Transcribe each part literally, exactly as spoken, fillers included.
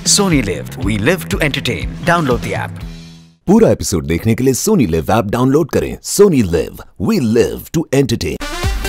Sony LIV. We live to entertain. Download the app. पूरा episode देखने के लिए सोनी लिव ऐप डाउनलोड करें। Sony Liv, we live to entertain.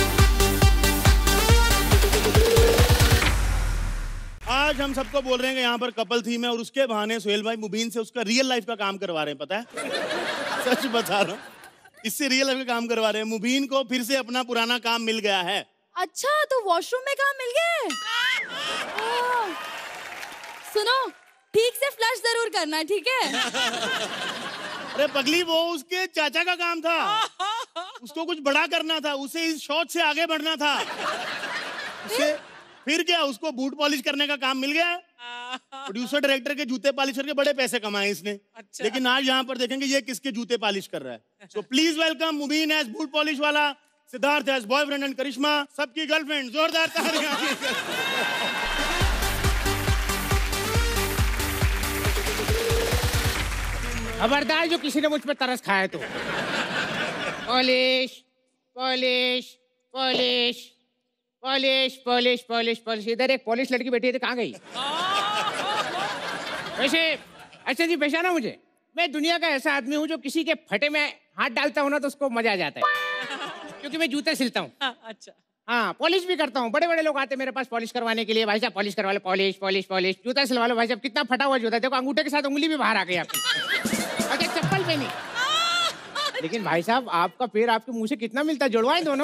आज हम सबको बोल रहे हैं कि यहाँ पर कपल थीम है और उसके बहाने सोहेल भाई मुबीन से उसका रियल लाइफ का काम करवा रहे हैं, पता है? सच बता रहा हूँ, इससे रियल लाइफ का काम करवा रहे हैं। मुबीन को फिर से अपना पुराना काम मिल गया है। अच्छा, तो वॉशरूम में काम मिल गया है। सुनो, ठीक से फ्लश जरूर करना, ठीक है? अरे पगली, वो उसके चाचा का काम था, उसको कुछ बड़ा करना था, उसे इस शॉट से आगे बढ़ना था। उसे फिर क्या, उसको बूट पॉलिश करने का काम मिल गया। प्रोड्यूसर डायरेक्टर के जूते पॉलिश करके बड़े पैसे कमाए इसने। अच्छा। लेकिन आज यहाँ पर देखेंगे ये किसके जूते पॉलिश कर रहा है। So please welcome Mubeen as boot polish वाला, Siddharth as boyfriend and Karishma सबकी गर्लफ्रेंड। जोरदार तालियां। खबरदार जो किसी ने मुझ पे तरस खाया तो। Polish polish polish polish polish polish polish. इधर एक पॉलिश लड़की बैठी थी, कहाँ गई? वैसे अच्छा जी, पहचाना मुझे? मैं दुनिया का ऐसा आदमी हूँ जो किसी के फटे में हाथ डालता हूँ ना तो उसको मजा आ जाता है, क्योंकि मैं जूते सिलता हूँ। अच्छा। हाँ, पॉलिश भी करता हूँ। बड़े बड़े लोग आते हैं मेरे पास पॉलिश करवाने के लिए। भाई साहब पॉलिश करवा लो, पॉलिश पॉलिश पॉलिश। जूता सिलवा लो भाई साहब। कितना फटा हुआ जूता, देखो अंगूठे के साथ उंगली भी बाहर आ गई आपकी। अच्छा, चप्पल पहनी। लेकिन भाई साहब, आपका पैर आपके मुंह से कितना मिलता है, जुड़वाएं दोनों।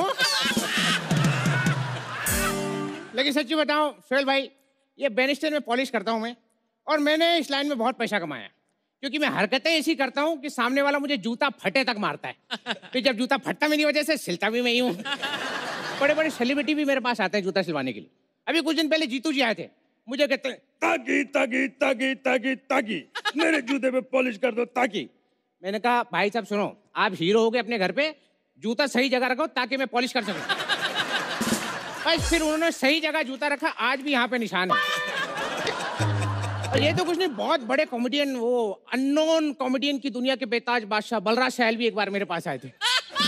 लेकिन सच्ची बताऊं सोहेल भाई, ये बैरिस्टर में पॉलिश करता हूं मैं, और मैंने इस लाइन में बहुत पैसा कमाया, क्योंकि मैं हरकतें ऐसी करता हूं कि सामने वाला मुझे जूता फटे तक मारता है। फिर जब जूता फटता मेरी वजह से, सिलता भी मैं ही हूं। बड़े बड़े सेलिब्रिटी भी मेरे पास आते हैं जूता सिलवाने के लिए। अभी कुछ दिन पहले जीतू जी आए थे, मुझे कहते हैं ताकि ताकि ताकि ताकि ताकि मेरे जूते पे पॉलिश कर दो ताकि। मैंने कहा भाई साहब सुनो, आप हीरो हो गए अपने घर पे, जूता सही जगह रखो ताकि मैं पॉलिश कर सकूं। बस फिर उन्होंने सही जगह जूता रखा, आज भी यहाँ पे निशान है। और ये तो कुछ नहीं, बहुत बड़े कॉमेडियन, वो अननोन कॉमेडियन की दुनिया के बेताज बादशाह बलराज सहल भी एक बार मेरे पास आए थे।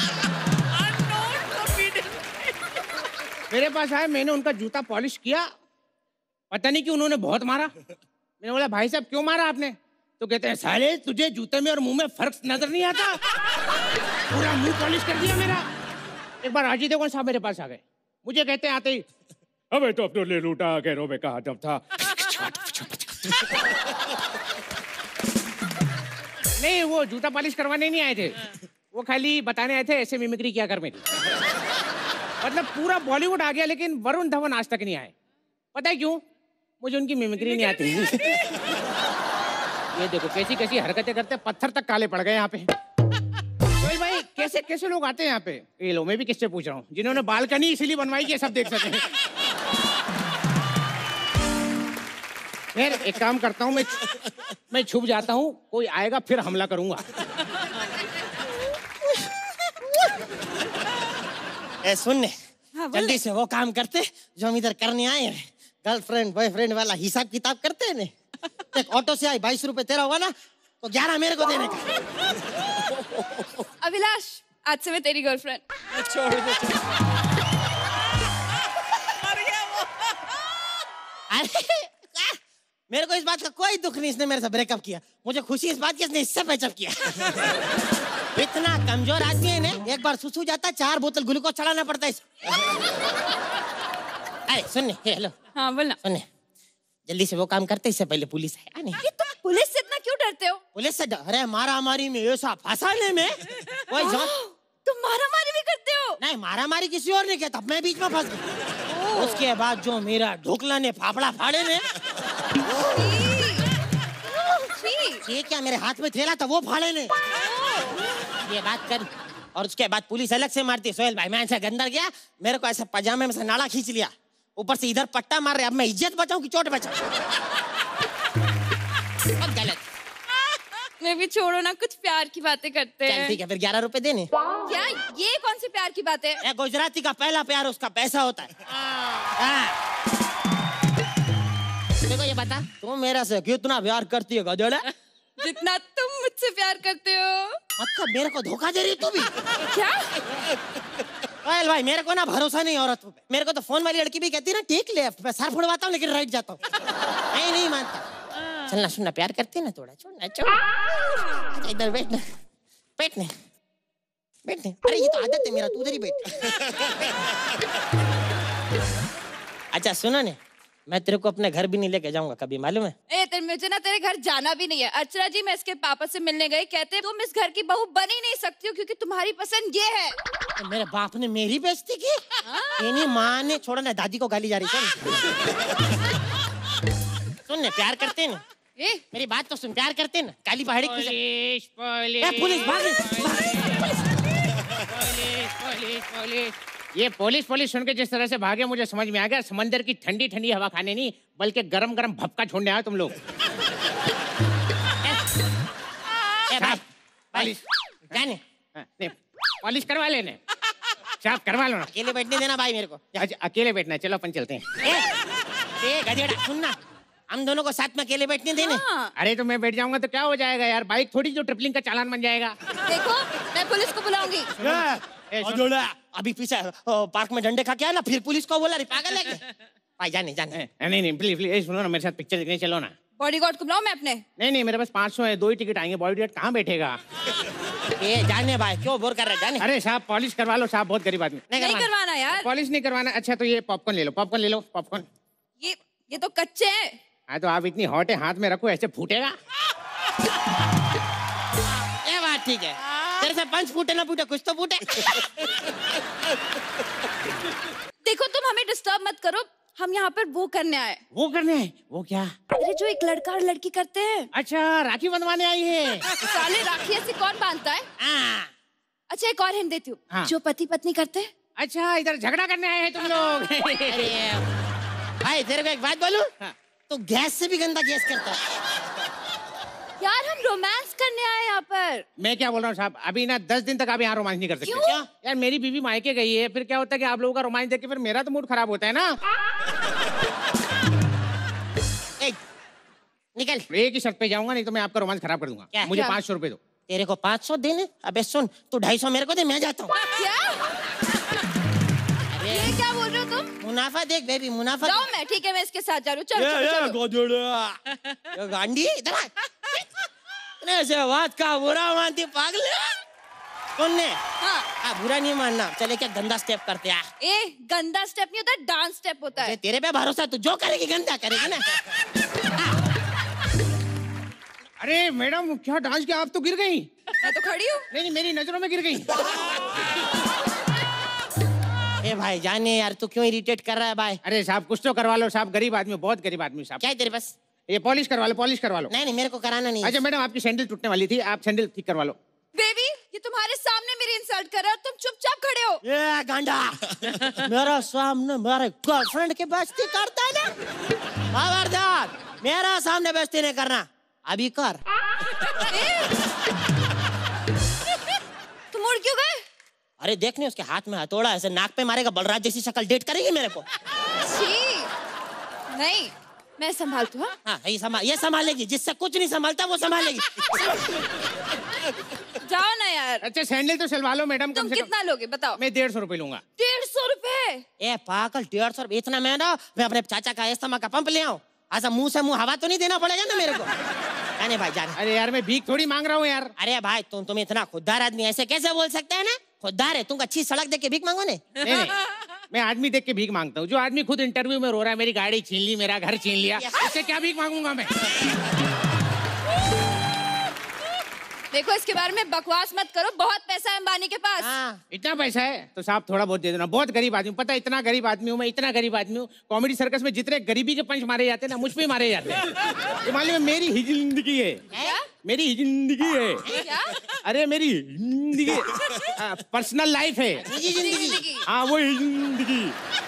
मेरे पास आए, मैंने उनका जूता पॉलिश किया, पता नहीं कि उन्होंने बहुत मारा। मैंने बोला भाई साहब क्यों मारा आपने? तो कहते हैं साले तुझे जूते में और मुंह में फर्क नजर नहीं आता? पूरा मुंह पॉलिश कर दिया मेरा। एक बार राजी देवगन साहब मेरे पास आ गए, मुझे कहते हैं आते ही, अबे तो अपने ले लूटा गैरों में कहा जब था। नहीं, वो जूता पॉलिश करवाने नहीं आए थे, वो खाली बताने आए थे ऐसे मिमिक्री किया कर मेरी। मतलब पूरा बॉलीवुड आ गया, लेकिन वरुण धवन आज तक नहीं आए। पता है क्यों? मुझे उनकी मिमिक्री नहीं आती। ये देखो कैसी कैसी हरकतें करते, पत्थर तक काले पड़ गए यहाँ पे। तो भाई कैसे कैसे लोग आते हैं यहाँ पे? ये लो, मैं भी किससे पूछ रहा हूँ, जिन्होंने बालकनी इसीलिए बनवाई कि सब देख सके। फिर एक काम करता हूँ, मैं मैं छुप जाता हूँ, कोई आएगा फिर हमला करूंगा। ए सुन ने, हाँ, जल्दी से वो काम करते जो हम इधर करने आए हैं। गर्लफ्रेंड बॉयफ्रेंड वाला हिसाब किताब करते हैं ने। एक ऑटो से आई, बाईस रुपए तेरा हुआ ना, तो ग्यारह मेरे को देने का। अभिलाष, आज से मैं तेरी गर्लफ्रेंड। छोड़ दे, छोड़। अरे मेरे को इस बात का कोई दुख नहीं, इसने मेरे से ब्रेकअप किया। मुझे खुशी इस बात की इसने इससे पैचअप किया। इतना कमजोर आदमी है ने, एक बार सुसु जाता चार बोतल ग्लूकोज चढ़ाना पड़ता है इसको। अरे सुन, हेलो। हाँ बोलना। सुन, जल्दी से वो काम करते, इससे पहले पुलिस है। नहीं तुम पुलिस से इतना क्यों डरते हो? पुलिस से अरे मारा मारी में, ऐसा फंसाने में कोई जान। तुम मारा मारी भी करते हो? नहीं, मारा मारी किसी और ने किया, तब मैं बीच में फंस गया। उसके बाद जो मेरा ढोकला ने फाफड़ा फाड़े ने, ये क्या मेरे हाथ में थैला था वो फाड़े ने। ये बात कर। और उसके बाद पुलिस अलग से मारती। सोहेल भाई मैं ऐसे अंदर गया, मेरे को ऐसे पजामे में से नाड़ा खींच लिया, ऊपर से इधर पट्टा मार रहे। अब मैं इज्जत बचाऊं कि चोट बचाऊं? गलत। मैं भी छोड़ो ना, कुछ प्यार की बातें करते हैं। ठीक है, फिर ग्यारह रुपए देने। क्या ये कौन सी प्यार की बात है? गुजराती का पहला प्यार उसका पैसा होता है। देखो ये बता, तुम मेरा से कितना प्यार करती है गधेड़ा? जितना तुम मुझसे प्यार करते हो। मतलब मेरे को धोखा दे रही तू भी? क्या? ओए भाई, मेरे को ना भरोसा नहीं औरत पे। मेरे को तो फोन वाली लड़की भी कहती है ना, ठीक ले, मैं सर फुड़वाता हूँ लेकिन राइट जाता हूँ। नहीं नहीं मानता। चलना सुनना प्यार करते ना थोड़ा छोड़ना छोड़ इधर बैठना बैठने बैठने अरे ये तो आदत है मेरा तू उधर ही बैठ अच्छा सुनो ने मैं तेरे को अपने घर भी नहीं लेके जाऊंगा कभी मालूम है ए तेरे मुझे ना तेरे घर जाना भी नहीं है। अर्चना जी मैं इसके पापा से मिलने गई, कहते तुम इस घर की बहू बन ही नहीं सकती हो क्योंकि तुम्हारी पसंद ये है। तो मेरे बाप ने मेरी बेइज्जती की इन्हीं माँ ने छोड़ा ना दादी को गाली जा रही सुन ने प्यार करते हैं ना ए? मेरी बात तो सुन प्यार करते हैं ना काली पहाड़ी police police police police police police police ये पुलिस पुलिस सुन के जिस तरह से भागे मुझे समझ में आ गया समंदर की ठंडी ठंडी हवा खाने नहीं बल्कि गरम गरम भपका छोड़ने आए तुम लोग। पुलिस जाने नहीं पॉलिश करवा लेने साफ करवा लो ना। अकेले बैठने देना भाई मेरे को अच्छा अकेले बैठना है, चलो अपन चलते हैं। ए, ए गधेड़ा सुनना हम दोनों को साथ में अकेले बैठने देने। हाँ। अरे तो मैं बैठ जाऊंगा तो क्या हो जाएगा यार, बाइक थोड़ी जो ट्रिपलिंग का चालान बन जाएगा। देखो मैं पुलिस को बुलाऊंगी। ए, सुन- अभी पीछे पार्क में डंडे खा के आया ना फिर पुलिस को बोला रे पागल है क्या? भाई जाने जाने ए, नहीं नहीं प्लीज प्लीज सुनो ना मेरे साथ पिक्चर देखने चलो ना। बॉडीगार्ड को बुलाऊं मैं अपने? नहीं नहीं मेरे पास पाँच सौ है, दो ही टिकट आएंगे, बॉडीगार्ड कहाँ बैठेगा? ए जाने भाई क्यों बोर कर रहा है जाने। अरे साहब पॉलिश करवा लो साहब, बहुत गरीब आदमी। नहीं करवाना यार। पॉलिश नहीं करवाना। अच्छा तो ये पॉपकॉर्न ले लो, पॉपकॉर्न ले लो पॉपकॉर्न। ये ये तो कच्चे हैं। हाँ तो आप इतनी हॉट है हाथ में रखो ऐसे फूटेगा। ये बात ठीक है तेरे से पंच फूटे ना फूटे कुछ तो फूटे। देखो तुम हमें डिस्टर्ब मत करो, हम यहाँ पर वो करने आए। वो करने आए? वो क्या? अरे जो एक लड़का और लड़की करते हैं। अच्छा राखी बंधवाने आई है। साले राखी ऐसे कौन बांधता है? हाँ। अच्छा एक और हिंट देती हूँ। हाँ। जो पति पत्नी करते हैं। अच्छा इधर झगड़ा करने आए हैं तुम लोग। अरे भाई तेरे को एक बात बोलूं हाँ। तो गैस से भी गंदा गैस करता है। यार हम रोमांस करने आए यहाँ पर। मैं क्या बोल रहा हूँ साहब, अभी ना दस दिन तक आप यहाँ रोमांस नहीं कर सकते। क्यों? यार मेरी बीवी मायके गई है, फिर क्या होता है कि आप लोगों का रोमांस देख के फिर मेरा तो मूड खराब होता है ना। ए, निकल। एक ही शर्त पे जाऊंगा नहीं तो मैं आपका रोमांस खराब कर दूंगा। क्या? मुझे क्या? पाँच सौ रुपए दो। तेरे को पाँच सौ देने? अबे सुन तू ढाई सौ मेरे को दे मैं जाता हूँ। क्या? ये क्या बोल रहे हो तुम? मुनाफा देख बेबी मुनाफा जाओ मैं ठीक है मैं इसके साथ जा रही हूँ। चलो चलो चलो। ये गांडी इधर आ। इतने से बात का बुरा मानती पागल कौन हाँ। हाँ बुरा नहीं मानना चले क्या गंदा स्टेप करते हैं। ए गंदा स्टेप नहीं होता, डांस स्टेप होता है। तेरे पे भरोसा तू जो करेगी गंदा करेगी ना। अरे मैडम क्या डांस किया, आप तो गिर गई। मैं तो खड़ी हूँ। नहीं नहीं मेरी नजरों में गिर गई। ए भाई जाने यार तू क्यों इरिटेट कर रहा है भाई। अरे साहब कुछ तो करवा लो साहब, गरीब आदमी बहुत गरीब आदमी साहब। क्या है तेरे पास? ये पॉलिश करवा लो पॉलिश करवा लो। नहीं नहीं मेरे को कराना नहीं। अच्छा मैडम आपकी सैंडल टूटने वाली थी, आप सैंडल ठीक करवा लो। बेबी ये तुम्हारे सामने मेरी इंसल्ट कर रहा है और तुम चुपचाप खड़े हो। ये गांडा मेरा सामने मेरे गर्लफ्रेंड की बेइज्जती करता है ना। खबरदार मेरा सामने बेइज्जती नहीं करना, अभी कर। तुम उड़ क्यों गए? अरे देख नहीं उसके हाथ में हथौड़ा ऐसे नाक पे मारेगा, बलराज जैसी शक्ल डेट करेगी मेरे को। छी नहीं मैं संभालती हूँ। हाँ ये संभाल ये संभालेगी, जिससे कुछ नहीं संभालता वो संभालेगी। जाओ ना यार। अच्छा सैंडल तो सिलवा लो मैडम कम तुम से कम। कितना लोगे बताओ? मैं डेढ़ सौ रुपए लूंगा। डेढ़ सौ रुपए? ए पागल डेढ़ सौ रुपये इतना महंगा? मैं अपने चाचा का इस्तेमाल का पंप ले आऊं, ऐसा मुंह से मुंह हवा तो नहीं देना पड़ेगा ना मेरे को। जाने भाई जाने। अरे यार मैं भीख थोड़ी मांग रहा हूँ यार। अरे भाई तुम तुम इतना खुददार आदमी ऐसे कैसे बोल सकते हैं ना? खुददार है तुम, अच्छी सड़क देख के भीख मांगो ने। नहीं नहीं मैं आदमी देख के भीख मांगता हूँ। जो आदमी खुद इंटरव्यू में रो रहा है मेरी गाड़ी छीन ली मेरा घर छीन लिया, इससे क्या भीख मांगूंगा मैं। देखो इसके बारे में बकवास मत करो, बहुत पैसा है अंबानी के पास। हाँ। इतना पैसा है तो साहब थोड़ा बहुत दे देना, बहुत गरीब आदमी पता है, इतना गरीब आदमी हूँ मैं, इतना गरीब आदमी हूँ। कॉमेडी सर्कस में जितने गरीबी के पंच मारे जाते हैं ना मुझ पे ही मारे जाते हैं। ये मालूम है मेरी ही जिंदगी है। क्या? मेरी ही जिंदगी है। क्या? अरे मेरी जिंदगी पर्सनल लाइफ है। निजी जिंदगी। हाँ वो ही जिंदगी।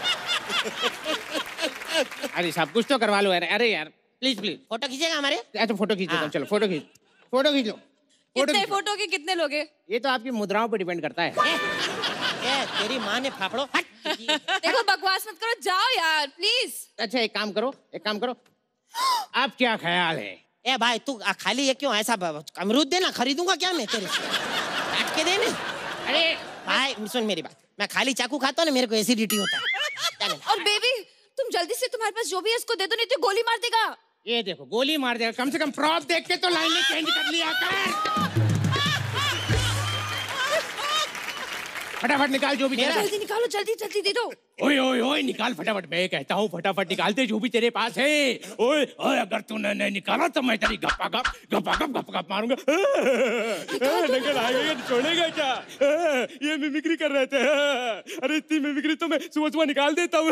अरे साहब कुछ तो करवा लो यार। अरे यार प्लीज प्लीज। फोटो खींचेगा हमारे? अच्छा फोटो खींच लेता हूँ, हाँ। चलो फोटो खींच फोटो खींच लो। फोटो कितने खींच लो। फोटो के कितने लोगे? ये तो आपकी मुद्राओं पे डिपेंड करता है। ए, ए, तेरी माँ ने फाफड़ो हट। देखो बकवास मत करो, जाओ यार प्लीज। अच्छा एक काम करो एक काम करो आप क्या ख्याल है? ए भाई तू आ, खाली ये क्यों ऐसा ब- अमरूद देना, खरीदूंगा क्या मैं तेरे से? काट के देने। अरे भाई सुन मेरी बात, मैं खाली चाकू खाता हूँ ना मेरे को एसिडिटी होता है। चल। और बेबी तुम जल्दी से, तुम्हारे पास जो भी है इसको दे दो नहीं तो गोली मार देगा। ये देखो गोली मार देगा, कम से कम प्रॉप देख के तो लाइन चेंज कर लिया कर। फटाफट निकाल जो भी तेरा। जल्दी निकालो, जल्दी जल्दी दे दो। ओए ओए ओए निकाल फटाफट, मैं कहता हूँ फटाफट निकालते जो भी तेरे पास है। ओए ओए अगर तूने नहीं निकाला तो मैं तेरी गप्पा गप गप्पा गप गप गप मारूंगा। निकल आएगा, छोड़ेगा क्या? ये मिमिक्री कर रहे थे। अरे इतनी मिमिक्री तो मैं सुबह सुबह निकाल देता हूँ।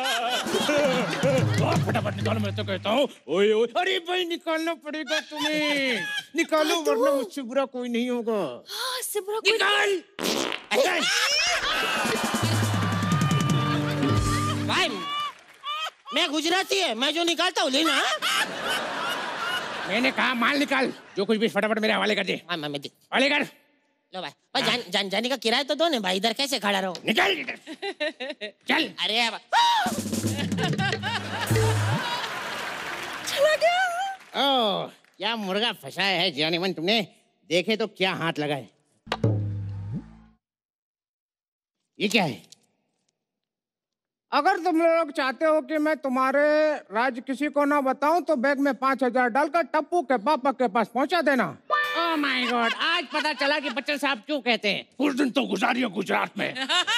फटाफट निकालो, मैं तो कहता हूँ। ओए ओए अरे भाई निकालना पड़ेगा तुम्हें, निकालो वरना मुझसे बुरा कोई नहीं होगा। हाँ, इससे बुरा कोई निकाल। भाई मैं गुजराती है, मैं जो निकालता हूँ लेना। मैंने कहा माल निकाल, जो कुछ भी फटाफट मेरे हवाले कर दे। हाँ मैं दे हवाले कर। लो भाई, भाई जान, जान जाने का किराया तो दो ना भाई, इधर कैसे खड़ा रहो। निकल इधर। चल। अरे चला गया। ओ क्या मुर्गा फंसाया है जानी मन तुमने, देखे तो क्या हाथ लगा है। ये क्या है? अगर तुम लोग चाहते हो कि मैं तुम्हारे राज किसी को ना बताऊं तो बैग में पांच हजार डालकर टप्पू के पापा के पास पहुंचा देना। ओह माय गॉड, आज पता चला कि बच्चन साहब क्यों कहते हैं। कुछ दिन तो गुजारियो गुजरात में।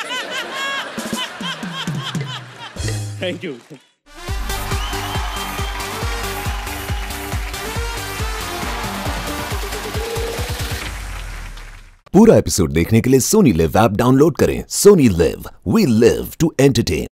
Thank you. पूरा एपिसोड देखने के लिए सोनी लिव ऐप डाउनलोड करें। Sony Liv, we live to entertain.